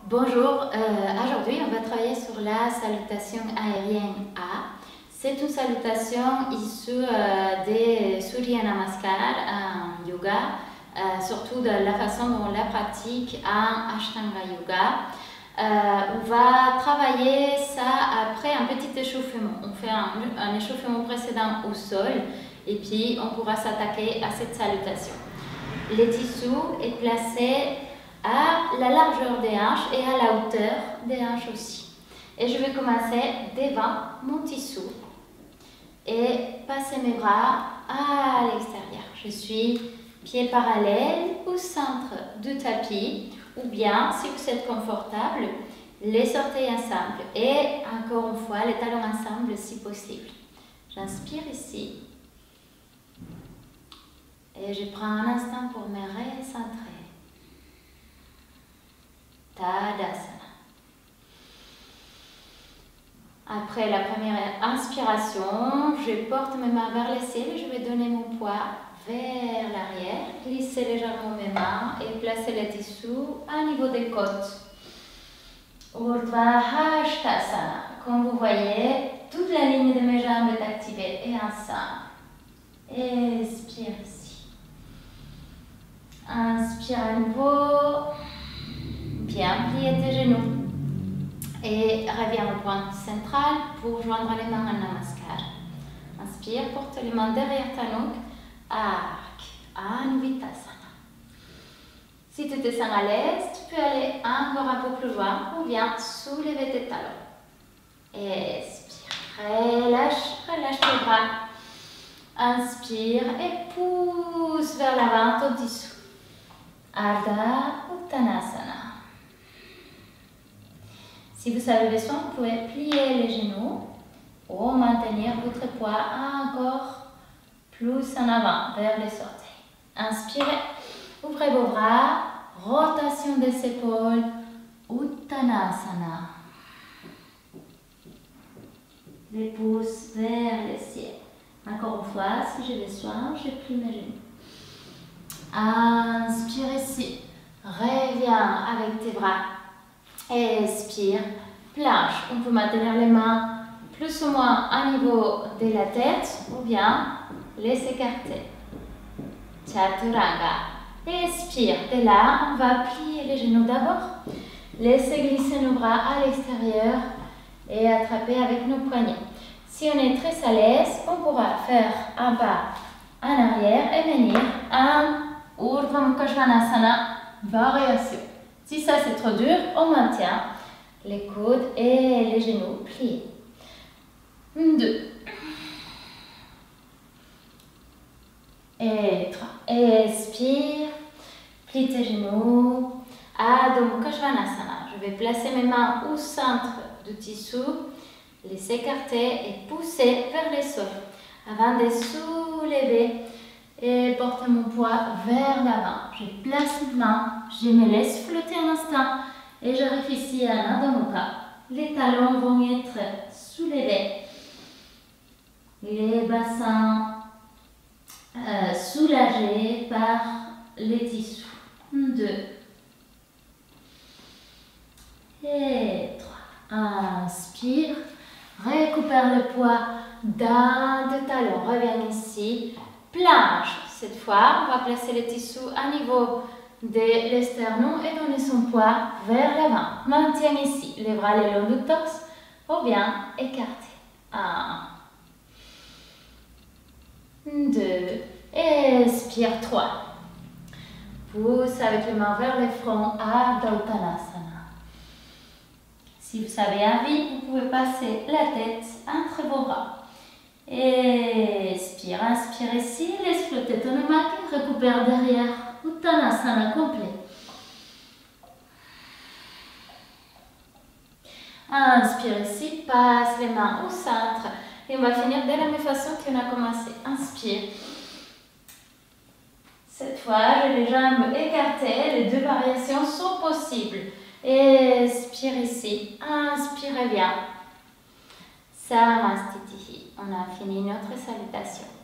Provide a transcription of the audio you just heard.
Bonjour, aujourd'hui on va travailler sur la salutation aérienne A. C'est une salutation issue des Surya Namaskar en yoga, surtout de la façon dont on la pratique en Ashtanga Yoga. On va travailler ça après un petit échauffement. On fait un échauffement précédent au sol et puis on pourra s'attaquer à cette salutation. Les tissus est placé à la largeur des hanches et à la hauteur des hanches aussi. Et je vais commencer devant mon tissu et passer mes bras à l'extérieur. Je suis pieds parallèles au centre du tapis, ou bien, si vous êtes confortable, les orteils ensemble et encore une fois les talons ensemble si possible. J'inspire ici et je prends un instant pour me recentrer. Tadasana. Après la première inspiration, je porte mes mains vers le ciel et je vais donner mon poids vers l'arrière, glisser légèrement mes mains et placer les tissus à niveau des côtes. Urdhva Hastasana. Comme vous voyez, toute la ligne de mes jambes est activée et ensemble. Expire ici. Inspire à nouveau. Bien plier tes genoux. Et reviens au point central pour joindre les mains en Namaskar. Inspire, porte les mains derrière ta nuque. Arc. Anvitasana. Si tu te sens à l'aise, tu peux aller encore un peu plus loin ou bien soulever tes talons. Expire. Relâche tes bras. Inspire et pousse vers l'avant ton tissu. Ardha Uttanasana. Si vous avez besoin, vous pouvez plier les genoux ou maintenir votre poids encore plus en avant, vers les orteils. Inspirez, ouvrez vos bras, rotation des épaules, Uttanasana. Les pouces vers le ciel. Encore une fois, si j'ai besoin, je plie mes genoux. Inspire ici, reviens avec tes bras. Expire, planche. On peut maintenir les mains plus ou moins à niveau de la tête ou bien les écarter. Chaturanga. Expire. Et là, on va plier les genoux d'abord. Laissez glisser nos bras à l'extérieur et attraper avec nos poignets. Si on est très à l'aise, on pourra faire un pas en arrière et venir en Urdhva Mukha Svanasana, variation. Si ça c'est trop dur, on maintient les coudes et les genoux pliés. 2. Et 3. Expire. Plie tes genoux. Adho Mukha Svanasana. Je vais placer mes mains au centre du tissu, les écarter et pousser vers le sol. Avant de soulever et porter mon poids vers l'avant. Je place mes mains, je me laisse flotter un instant et j'arrive ici à Adho Mukha. Les talons vont être soulevés. Les bassins soulagés par les tissus. 2. Et 3. Inspire. Récupère le poids dans tes talons. Reviens ici. Planche. Cette fois, on va placer le tissu à niveau de l'esternum et donner son poids vers l'avant. Maintiens ici les bras le long du torse ou bien écartés. 1, 2, expire 3. Pousse avec les mains vers le front, Ardha Uttanasana. Si vous avez envie, vous pouvez passer la tête entre vos bras. Expire, inspire ici, laisse flotter ton estomac, récupère derrière, Uttanasana complet. Inspire ici, passe les mains au centre et on va finir de la même façon qu'on a commencé. Inspire. Cette fois, j'ai les jambes écartées, les 2 variations sont possibles. Expire ici, inspire bien. Samastitihi. On a fini notre salutation.